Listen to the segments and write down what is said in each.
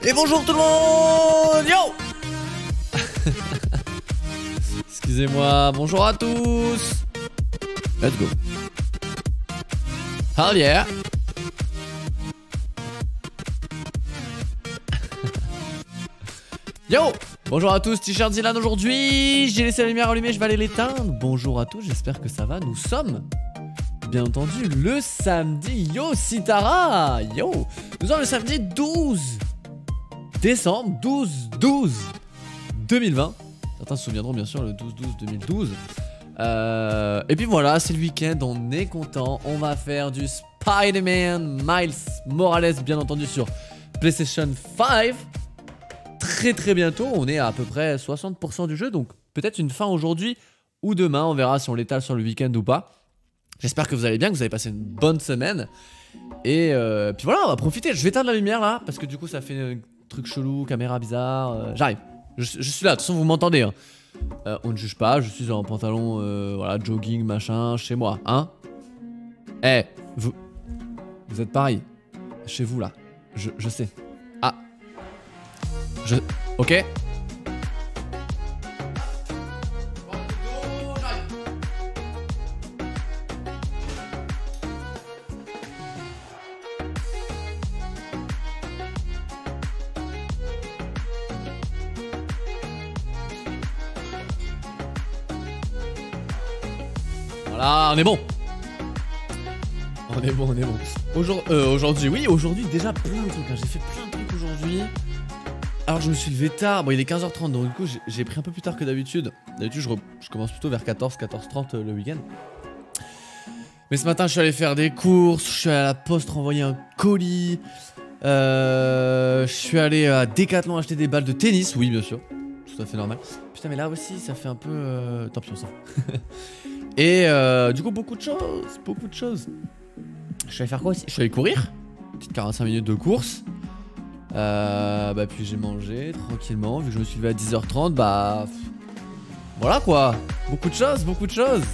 Et bonjour tout le monde. Yo. Excusez-moi, bonjour à tous. Let's go. Hell yeah. Yo. Bonjour à tous, T-shirt Dylan aujourd'hui. J'ai laissé la lumière allumée, je vais aller l'éteindre. Bonjour à tous, j'espère que ça va. Nous sommes, bien entendu, le samedi. Yo Sitara. Yo. Nous sommes le samedi 12 décembre 2020. Certains se souviendront bien sûr le 12-12-2012. Et puis voilà, c'est le week-end, on est content. On va faire du Spider-Man Miles Morales, bien entendu, sur PlayStation 5. Très bientôt, on est à peu près 60% du jeu. Donc peut-être une fin aujourd'hui ou demain. On verra si on l'étale sur le week-end ou pas. J'espère que vous allez bien, que vous avez passé une bonne semaine. Et puis voilà, on va profiter. Je vais éteindre la lumière là, parce que du coup ça fait un truc chelou, caméra bizarre. J'arrive, je suis là, de toute façon vous m'entendez hein. On ne juge pas, je suis en pantalon voilà, jogging, machin, chez moi, hein. Eh, vous êtes pareil, chez vous là, je sais. Ah, ok. Voilà, on est bon. On est bon. Aujourd'hui, oui, aujourd'hui déjà plein de trucs. Hein. J'ai fait plein de trucs aujourd'hui. Alors je me suis levé tard. Bon, il est 15h30, donc du coup j'ai pris un peu plus tard que d'habitude. D'habitude je commence plutôt vers 14h30 le week-end. Mais ce matin je suis allé faire des courses. Je suis allé à la poste renvoyer un colis. Je suis allé à Decathlon acheter des balles de tennis. Oui, bien sûr. Tout à fait normal. Putain, mais là aussi ça fait un peu... Tant pis, on s'en fout. Et du coup beaucoup de choses. Je suis allé faire quoi aussi? Je suis allé courir. Petite 45 minutes de course. Bah puis j'ai mangé tranquillement. Vu que je me suis levé à 10h30, bah... Voilà quoi. Beaucoup de choses. Bon,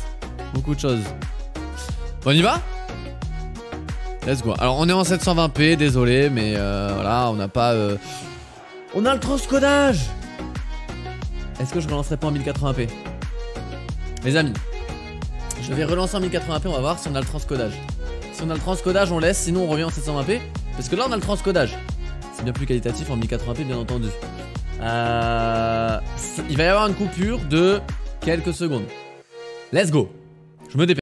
on y va? Let's go. Alors on est en 720p, désolé, mais voilà, on n'a pas... On a le transcodage. Est-ce que je relancerai pas en 1080p? Les amis, je vais relancer en 1080p, on va voir si on a le transcodage. Si on a le transcodage, on laisse, sinon on revient en 720p. Parce que là on a le transcodage. C'est bien plus qualitatif en 1080p, bien entendu. Il va y avoir une coupure de quelques secondes. Let's go. Je me dépêche.